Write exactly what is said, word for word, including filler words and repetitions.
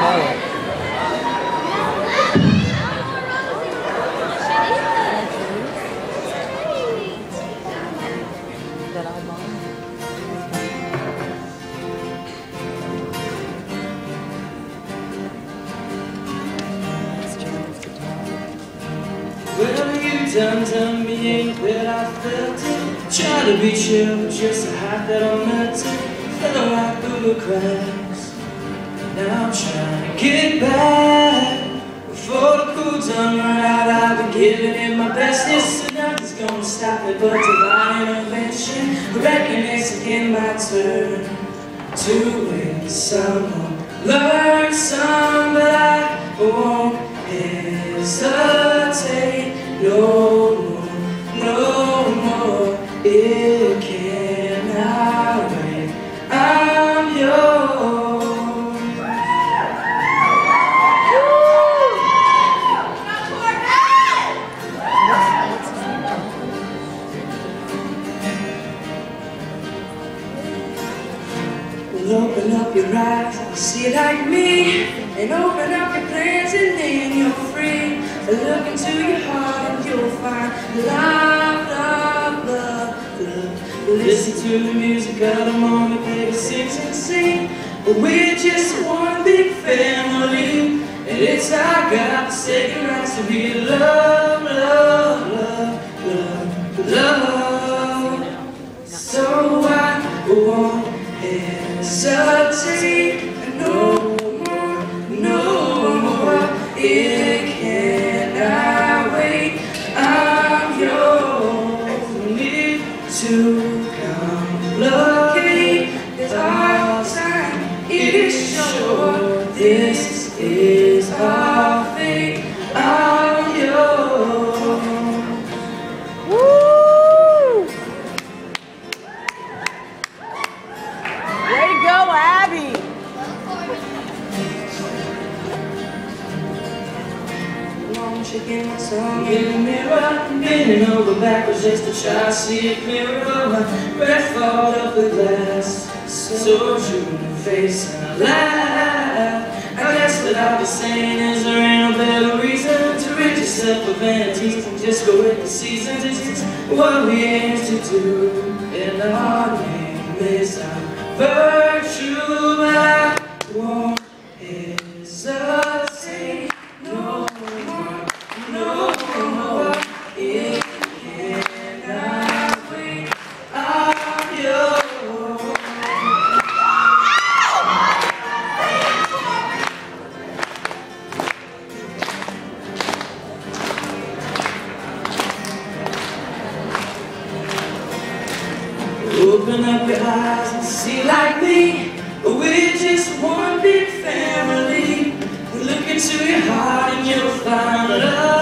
Well, you done done me ain't that I felt it. Try to be chill, but just a heart that I'm melting. Fell right through the cracks. Now I'm trying to get back. Before the cool done run out, I've been giving it my bestest. And nothing's gonna stop me but divine intervention. I reckon it's again my turn to win some more. Learn some, but I won't hesitate no more, no more. It cannot wait. I'm yours. Well, open up your eyes, see like me, and open up your plans, and then you're free. Look into your heart and you'll find love, love, love, love. Listen to the music of the moment, baby, sing and sing. We're just one big family, and it's our God-forsaken rights to be love, love, love, love, love. So I won't hesitate no more, no more. It cannot wait. I'm yours. Need to complicate our time. It is sure this is our fate. I'm yours. Woo! Way to go, Abby! Shaking my tongue in the mirror, bending over backwards just to try to see it clearer. My breath fall off the glass, so true in the face, and I laugh. I guess what I'll be saying is there ain't no better reason to rid yourself of vanities and just go with the seasons. It's what we aim to do, and our name is our virtue. But I won't hesitate no more. No more, it cannot wait. I'm yours. Open up your eyes and see like me. We're just one big family. Look into your heart and you'll find love.